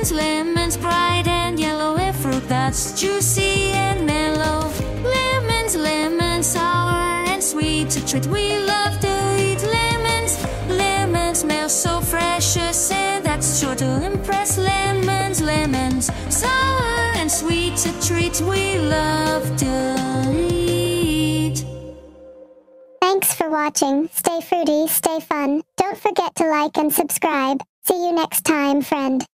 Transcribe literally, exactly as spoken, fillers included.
Lemons, lemons, bright and yellow, a fruit that's juicy and mellow. Lemons, lemons, sour and sweet, a treat we love to eat. Lemons, lemons, smell so precious, and that's sure to impress. Lemons, lemons, sour and sweet, a treat we love to eat. Thanks for watching. Stay fruity, stay fun. Don't forget to like and subscribe. See you next time, friend.